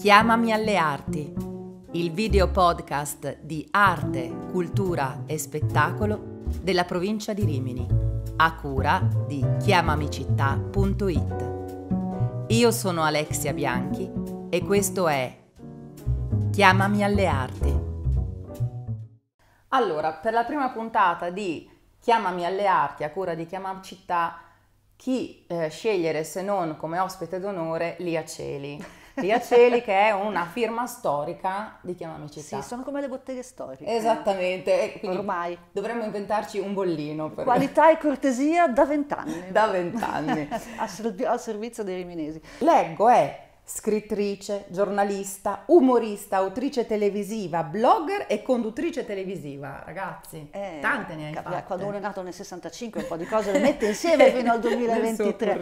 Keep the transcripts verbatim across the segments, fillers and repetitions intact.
Chiamami alle arti, il video podcast di arte, cultura e spettacolo della provincia di Rimini, a cura di chiamamicittà punto it. Io sono Alexia Bianchi e questo è Chiamami alle arti. Allora, per la prima puntata di Chiamami alle arti a cura di Chiamamicittà, chi eh, scegliere se non come ospite d'onore Lia Celi. Lia Celi, che è una firma storica di Chiamamicittà. Sì, sono come le botteghe storiche. Esattamente, quindi ormai dovremmo inventarci un bollino. Per... Qualità e cortesia da vent'anni. Da vent'anni. Al servizio dei riminesi. Leggo, è scrittrice, giornalista, umorista, autrice televisiva, blogger e conduttrice televisiva. Ragazzi, eh, tante ne hai fatte. Quando uno è nato nel sessantacinque un po' di cose le mette insieme fino al duemilaventitré.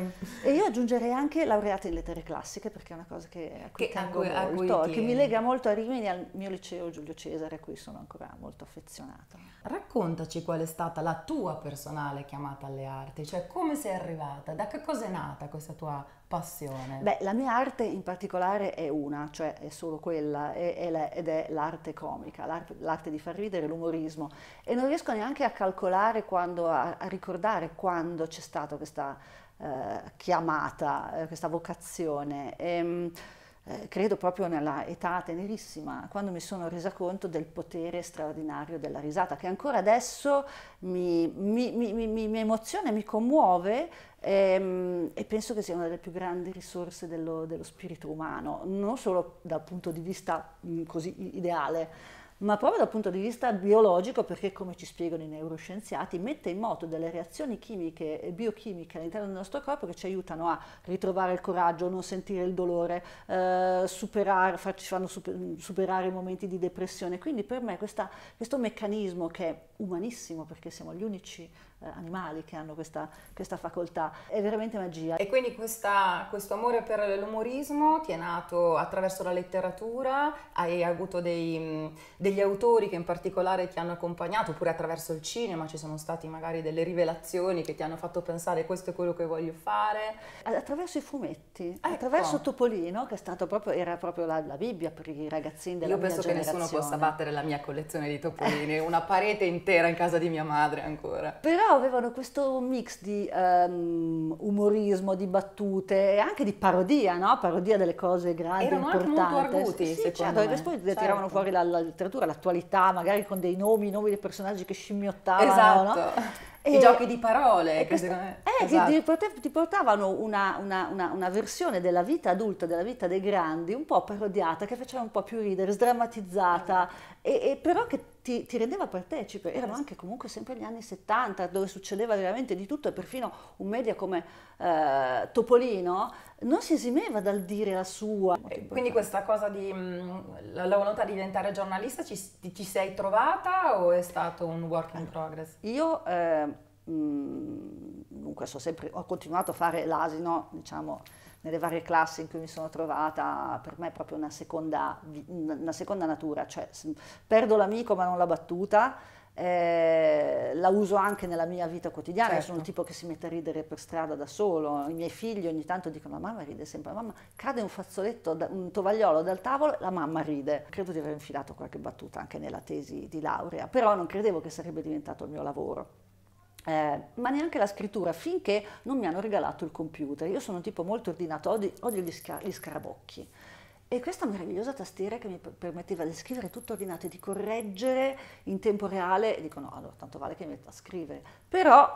E io aggiungerei anche laureata in lettere classiche, perché è una cosa che, a cui che, tengo a cui, molto, a cui che mi lega molto a Rimini, al mio liceo Giulio Cesare, a cui sono ancora molto affezionata. Raccontaci qual è stata la tua personale chiamata alle arti, cioè come sei arrivata, da che cosa è nata questa tua passione? Beh, la mia arte in particolare è una, cioè è solo quella, è, è la, ed è l'arte comica, l'arte, l'arte di far ridere, l'umorismo, e non riesco neanche a calcolare quando, a, a ricordare quando c'è stata questa eh, chiamata, eh, questa vocazione. E, Eh, credo proprio nella età tenerissima, quando mi sono resa conto del potere straordinario della risata, che ancora adesso mi, mi, mi, mi, mi emoziona e mi commuove, ehm, e penso che sia una delle più grandi risorse dello, dello spirito umano, non solo dal punto di vista mh, così ideale, ma proprio dal punto di vista biologico, perché, come ci spiegano i neuroscienziati, mette in moto delle reazioni chimiche e biochimiche all'interno del nostro corpo che ci aiutano a ritrovare il coraggio, non sentire il dolore, eh, superare, farci fanno super, superare i momenti di depressione. Quindi per me questa, questo meccanismo, che è umanissimo, perché siamo gli unici eh, animali che hanno questa, questa facoltà, è veramente magia. E quindi questa, questo amore per l'umorismo ti è nato attraverso la letteratura? Hai avuto dei, degli autori che in particolare ti hanno accompagnato, oppure attraverso il cinema ci sono stati magari delle rivelazioni che ti hanno fatto pensare questo è quello che voglio fare? Attraverso i fumetti, ecco. Attraverso Topolino, che è stato proprio, era proprio la, la Bibbia per i ragazzini della mia generazione. Io penso che nessuno possa battere la mia collezione di topolini, una parete intera in casa di mia madre ancora. Però avevano questo mix di um, umorismo, di battute e anche di parodia, no? Parodia delle cose grandi, erano importanti. Erano anche molto arguti, sì, secondo certo, me. Perché poi certo. tiravano fuori la, la letteratura, l'attualità, magari con dei nomi, i nomi dei personaggi che scimmiottavano, esatto. no? I e, giochi di parole, questo, che me, eh, esatto. ti, portav- ti portavano una, una, una, una versione della vita adulta, della vita dei grandi, un po' parodiata, che faceva un po' più ridere, sdrammatizzata, e, e però che ti, ti rendeva partecipe. Erano anche comunque sempre gli anni settanta, dove succedeva veramente di tutto, e perfino un media come eh, Topolino non si esimeva dal dire la sua. Quindi questa cosa di mh, la, la volontà di diventare giornalista, ci, ci sei trovata o è stato un work in progress? Io eh, mh, dunque so sempre, ho continuato a fare l'asino, diciamo, nelle varie classi in cui mi sono trovata. Per me è proprio una seconda, una seconda natura, cioè perdo l'amico ma non la battuta. Eh, la uso anche nella mia vita quotidiana. Certo. Sono il tipo che si mette a ridere per strada da solo. I miei figli ogni tanto dicono: la mamma ride sempre, mamma cade un fazzoletto, un tovagliolo dal tavolo, la mamma ride. Credo di aver infilato qualche battuta anche nella tesi di laurea, però non credevo che sarebbe diventato il mio lavoro. Eh, ma neanche la scrittura, finché non mi hanno regalato il computer. Io sono un tipo molto ordinato, odio, odio gli, sca- gli scarabocchi. E questa meravigliosa tastiera che mi permetteva di scrivere tutto ordinato e di correggere in tempo reale, e dico no, allora tanto vale che mi metta a scrivere. Però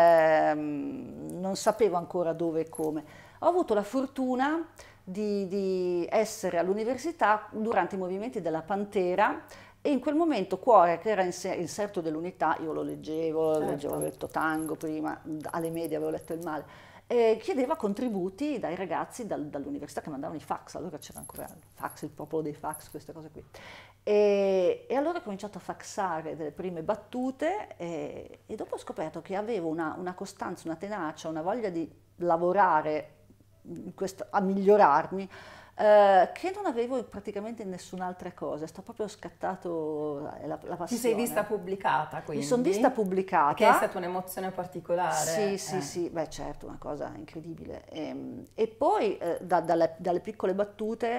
ehm, non sapevo ancora dove e come. Ho avuto la fortuna di, di essere all'università durante i movimenti della Pantera, e in quel momento Cuore, che era inserto dell'Unità, io lo leggevo, certo. leggevo, avevo letto Tango prima, alle medie avevo letto Il Male, e chiedeva contributi dai ragazzi dal, dall'università che mandavano i fax. Allora c'era ancora il fax, il popolo dei fax, queste cose qui. E, e allora ho cominciato a faxare delle prime battute, e, e dopo ho scoperto che avevo una, una costanza, una tenacia, una voglia di lavorare in questo, a migliorarmi, eh, che non avevo praticamente in nessun'altra cosa. Sto proprio scattato la, la passione. Ti sei vista pubblicata, quindi? Mi sono vista pubblicata. Che è stata un'emozione particolare. Sì, sì, eh. sì, beh certo, una cosa incredibile. E, e poi eh, da, dalle, dalle piccole battute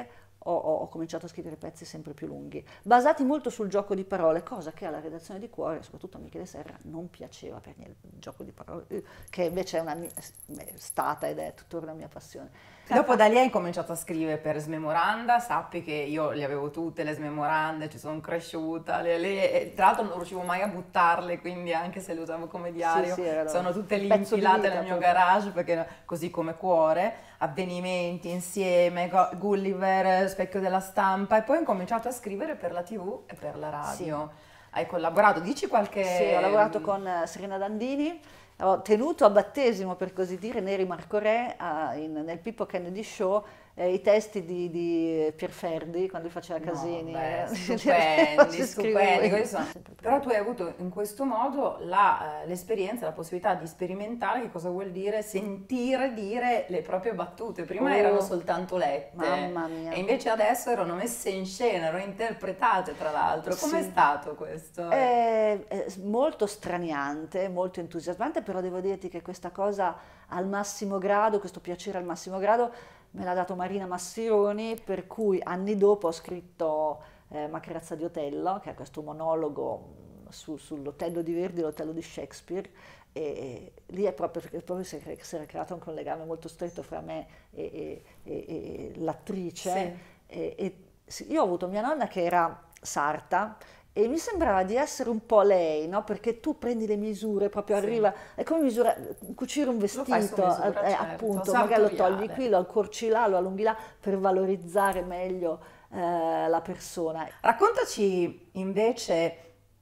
ho, ho cominciato a scrivere pezzi sempre più lunghi, basati molto sul gioco di parole, cosa che alla redazione di Cuore, soprattutto a Michele Serra, non piaceva per niente, il gioco di parole, che invece è, una, è stata ed è tuttora una mia passione. Dopo da lì hai incominciato a scrivere per Smemoranda, sappi che io le avevo tutte le Smemorande, ci sono cresciuta, le, le, e tra l'altro non riuscivo mai a buttarle, quindi anche se le usavo come diario, sì, sì, sono tutte lì infilate nel mio garage, perché così come Cuore, avvenimenti insieme, Gulliver, Specchio della Stampa, e poi ho incominciato a scrivere per la tivù e per la radio. Sì. Hai collaborato, dici qualche... Sì, ho lavorato con Serena Dandini. Ho tenuto a battesimo, per così dire, Neri Marco Re uh, in, nel Pippo Kennedy Show eh, i testi di, di Pierferdi quando lui faceva casini. No, beh, stupendi, stupendi. Sono... Però tu hai avuto in questo modo la, eh, l'esperienza, la possibilità di sperimentare che cosa vuol dire sentire dire le proprie battute. Prima oh, erano soltanto lette, mamma mia. E invece adesso erano messe in scena, erano interpretate tra l'altro. Com'è sì. stato questo? È, è molto straniante, molto entusiasmante, però devo dirti che questa cosa al massimo grado, questo piacere al massimo grado, me l'ha dato Marina Massironi, per cui anni dopo ho scritto eh, Macrazza di Otello, che è questo monologo su, sull'Otello di Verdi, l'Otello di Shakespeare, e, e lì è proprio perché proprio si era creato anche un legame molto stretto fra me e, e, e, e l'attrice. Sì. E, e, sì, io ho avuto mia nonna che era sarta, e mi sembrava di essere un po' lei, no? Perché tu prendi le misure, proprio sì. arriva, è come misura, cucire un vestito, misura, eh, certo. appunto, magari lo togli qui, lo accorci là, lo allunghi là, per valorizzare meglio eh, la persona. Raccontaci invece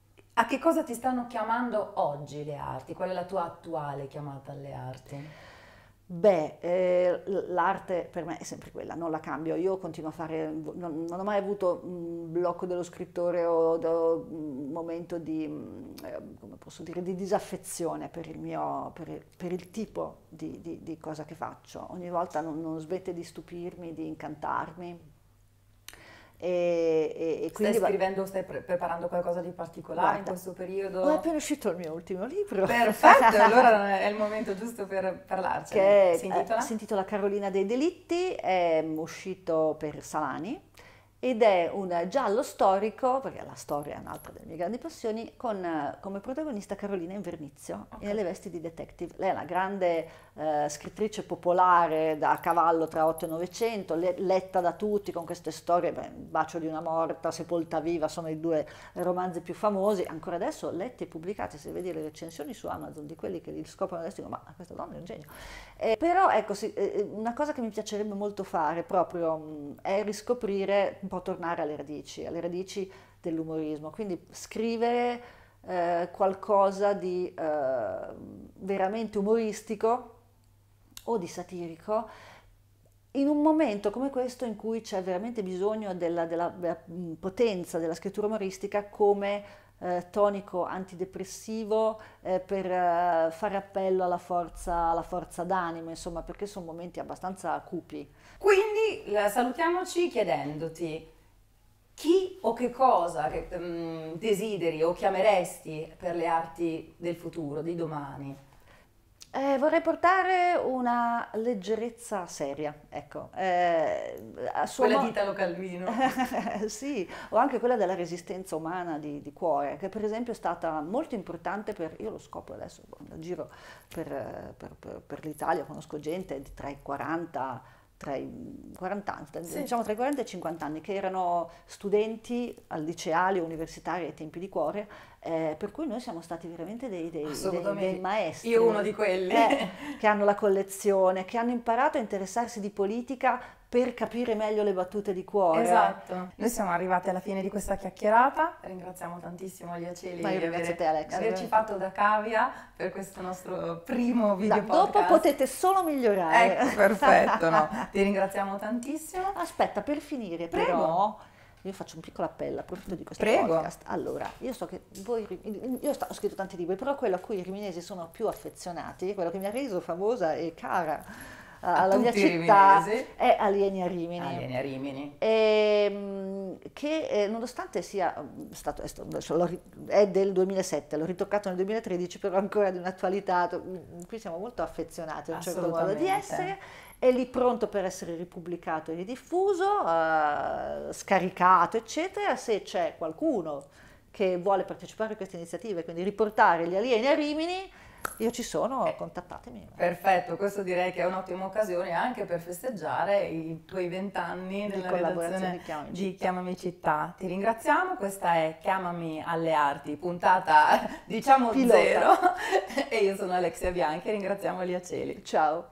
a che cosa ti stanno chiamando oggi le arti, qual è la tua attuale chiamata alle arti? Beh, eh, l'arte per me è sempre quella, non la cambio, io continuo a fare, non, non ho mai avuto un blocco dello scrittore o un momento di, eh, come posso dire, di disaffezione per il mio, per il, per il tipo di, di, di cosa che faccio, ogni volta non, non smette di stupirmi, di incantarmi. E, e, e quindi stai scrivendo, stai pre preparando qualcosa di particolare Guarda, in questo periodo? È appena uscito il mio ultimo libro. Perfetto, allora è il momento giusto per parlarci. Che si intitola? si intitola Carolina dei Delitti, è uscito per Salani ed è un giallo storico, perché la storia è un'altra delle mie grandi passioni, con come protagonista Carolina Invernizio, okay. nelle vesti di detective. Lei è una grande eh, scrittrice popolare da cavallo tra otto e novecento, le, letta da tutti con queste storie, beh, Bacio di una morta, Sepolta viva, sono i due romanzi più famosi, ancora adesso letti e pubblicati, se vedi le recensioni su Amazon di quelli che li scoprono adesso dicono ma questa donna è un genio. Eh, però ecco, sì, eh, una cosa che mi piacerebbe molto fare proprio mh, è riscoprire, un po' tornare alle radici, alle radici dell'umorismo, quindi scrivere eh, qualcosa di eh, veramente umoristico o di satirico in un momento come questo in cui c'è veramente bisogno della, della, della potenza della scrittura umoristica come Eh, tonico antidepressivo eh, per eh, fare appello alla forza, alla forza d'animo, insomma, perché sono momenti abbastanza cupi. Quindi la salutiamoci chiedendoti chi o che cosa che, um, desideri o chiameresti per le arti del futuro, di domani? Eh, vorrei portare una leggerezza seria, ecco. Eh, a suo quella mo- di Italo Calvino. Sì, o anche quella della resistenza umana di, di Cuore, che per esempio è stata molto importante per, io lo scopro adesso, quando giro per, per, per, per l'Italia, conosco gente di tra i quaranta, tra i quaranta anni, sì. diciamo tra i quaranta e i cinquanta anni, che erano studenti al liceali o universitari ai tempi di Cuore, eh, per cui noi siamo stati veramente dei, dei, dei, dei maestri. Io uno di quelli. Eh, che hanno la collezione, che hanno imparato a interessarsi di politica per capire meglio le battute di Cuore. Esatto. Noi siamo arrivati alla fine di questa chiacchierata, ringraziamo tantissimo Lia Celi di aver, te, Alex, averci fatto da cavia per questo nostro primo video da, podcast. Dopo potete solo migliorare. Ecco, perfetto, no? Ti ringraziamo tantissimo. Aspetta, per finire Prego. però, io faccio un piccolo appello a proposito di questo Prego. podcast. Allora, io so che voi, io ho scritto tanti libri, però quello a cui i riminesi sono più affezionati, quello che mi ha reso famosa e cara alla mia città, è Alieni a Rimini. Alieni a Rimini. E, che eh, nonostante sia stato, è, stato, è del duemilasette, l'ho ritoccato nel duemilatredici, però ancora di un'attualità in cui siamo molto affezionati a un certo modo di essere. è lì pronto per essere ripubblicato e ridiffuso, eh, scaricato, eccetera. Se c'è qualcuno che vuole partecipare a queste iniziative, quindi riportare gli alieni a Rimini, io ci sono, eh, contattatemi. Perfetto, questo direi che è un'ottima occasione anche per festeggiare i tuoi vent'anni nella redazione di Chiamami, di Chiamami Città. Ti ringraziamo, questa è Chiamami alle Arti, puntata diciamo Pilota. zero, e io sono Alexia Bianchi, ringraziamo Elia Celi. Ciao.